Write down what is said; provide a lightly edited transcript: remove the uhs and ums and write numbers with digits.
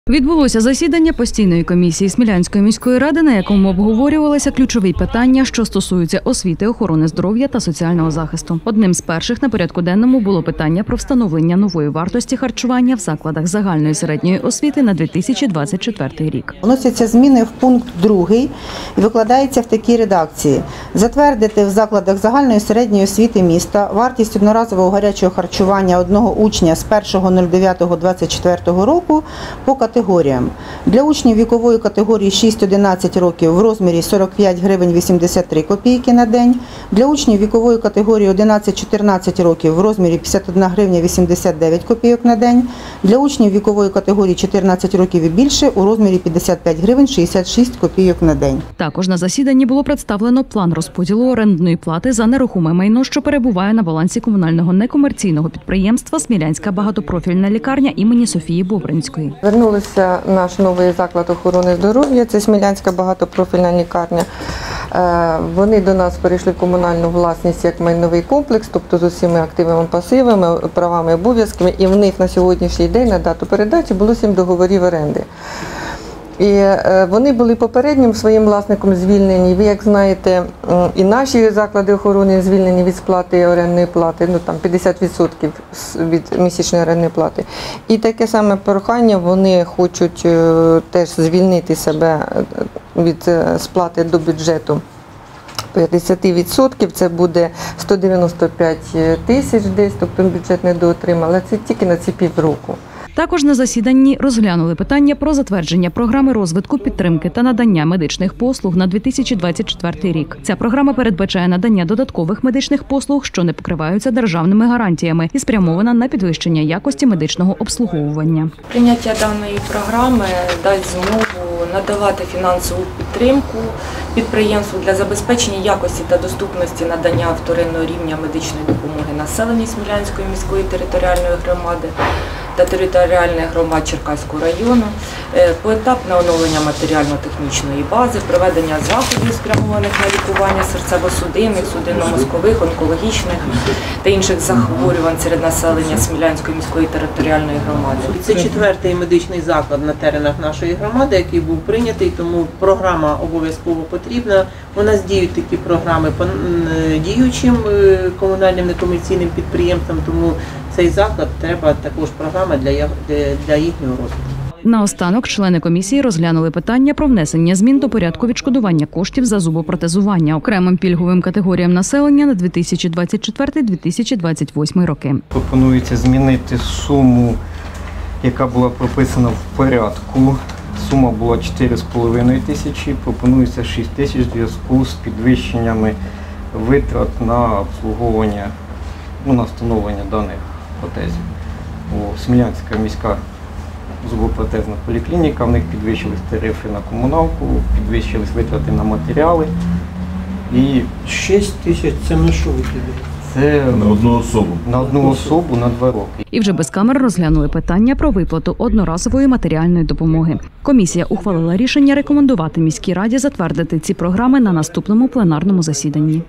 Відбулося засідання постійної комісії Смілянської міської ради, на якому обговорювалися ключові питання, що стосуються освіти, охорони здоров'я та соціального захисту. Одним з перших на порядку денному було питання про встановлення нової вартості харчування в закладах загальної середньої освіти на 2024 рік. Вносяться зміни в пункт 2 і викладається в такій редакції. Затвердити в закладах загальної середньої освіти міста вартість одноразового гарячого харчування одного учня з 1.09.24 року по категоріям. Для учнів вікової категорії 6-11 років в розмірі 45 гривень 83 копійки на день. Для учнів вікової категорії 11-14 років в розмірі 51 гривня 89 копійок на день. Для учнів вікової категорії 14 років і більше у розмірі 55 гривень 66 копійок на день. Також на засіданні було представлено план розподілу орендної плати за нерухоме майно, що перебуває на балансі комунального некомерційного підприємства «Смілянська багатопрофільна лікарня» імені Софії Бобринської. Вернулися наш новий заклад охорони здоров'я, це Смілянська багатопрофільна лікарня. Вони до нас перейшли в комунальну власність як майновий комплекс, тобто з усіма активами, пасивами, правами, обов'язками, і в них на сьогоднішній день на дату передачі було 7 договорів оренди. І вони були попереднім своїм власником звільнені. Ви, як знаєте, і наші заклади охорони звільнені від сплати орендної плати, ну там 50% від місячної орендної плати. І таке саме прохання, вони хочуть теж звільнити себе від сплати до бюджету 50%, це буде 195 тисяч десь, тобто бюджет недоотримав, але це тільки на ці півроку. Також на засіданні розглянули питання про затвердження програми розвитку, підтримки та надання медичних послуг на 2024 рік. Ця програма передбачає надання додаткових медичних послуг, що не покриваються державними гарантіями, і спрямована на підвищення якості медичного обслуговування. Прийняття даної програми дасть змогу надавати фінансову підтримку підприємству для забезпечення якості та доступності надання вторинного рівня медичної допомоги населенню Смілянської міської територіальної громади та територіальних громад Черкаського району, поетапне оновлення матеріально-технічної бази, проведення заходів, спрямованих на лікування серцево-судинних, судинно-мозкових, онкологічних та інших захворювань серед населення Смілянської міської територіальної громади. Це 4-й медичний заклад на теренах нашої громади, який був прийнятий, тому програма обов'язково потрібна. У нас діють такі програми по діючим комунальним некомерційним підприємствам, тому цей заклад треба також програма для їхнього розвитку. Наостанок члени комісії розглянули питання про внесення змін до порядку відшкодування коштів за зубопротезування окремим пільговим категоріям населення на 2024-2028 роки. Пропонується змінити суму, яка була прописана в порядку. Сума була 4,5 тисячі, пропонується 6 тисяч в зв'язку з підвищеннями витрат на обслуговування, на встановлення даних протезів. Смілянська міська зубопротезна поліклініка, в них підвищились тарифи на комуналку, підвищились витрати на матеріали. І 6 тисяч – це на що викидає? Це на одну особу? На одну особу на 2 роки. І вже без камер розглянули питання про виплату одноразової матеріальної допомоги. Комісія ухвалила рішення рекомендувати міській раді затвердити ці програми на наступному пленарному засіданні.